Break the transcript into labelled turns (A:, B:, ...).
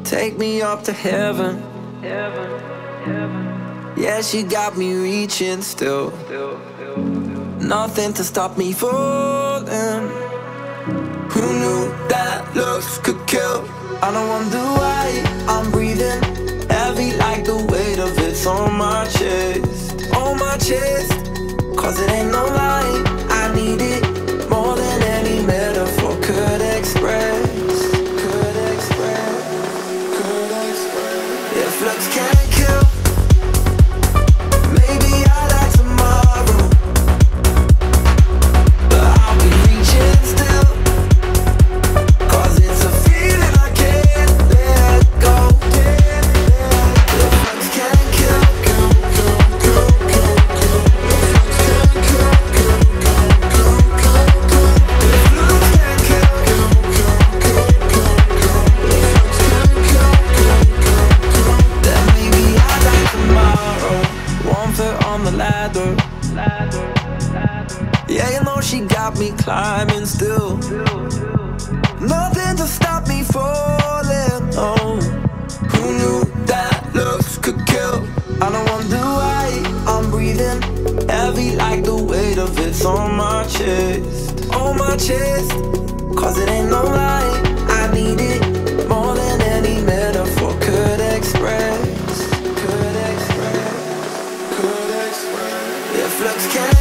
A: Take me up to heaven. Yeah, she got me reaching still. Nothing to stop me falling. Who knew that looks could kill? I don't wonder why I'm breathing heavy, like the weight of it's on my chest. On my chest. Cause it ain't no lie, I need it more than any metaphor could express. If looks can't kill, maybe I'll die tomorrow, but I'll be reaching still. Cause it's a feeling I can't let go. If looks can't kill, on the ladder. Yeah, you know she got me climbing still. Nothing to stop me falling. Oh, who knew that looks could kill? I don't wonder why I'm breathing heavy, like the weight of it's on my chest. On my chest. Cause it ain't no lie, I need it more than any metaphor could express. If looks can